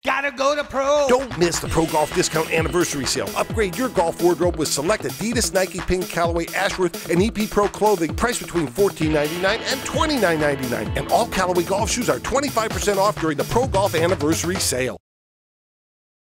Gotta go to Pro. Don't miss the Pro Golf Discount Anniversary Sale. Upgrade your golf wardrobe with select Adidas, Nike, Ping, Callaway, Ashworth, and EP Pro clothing priced between $14.99 and $29.99. And all Callaway golf shoes are 25% off during the Pro Golf Anniversary Sale.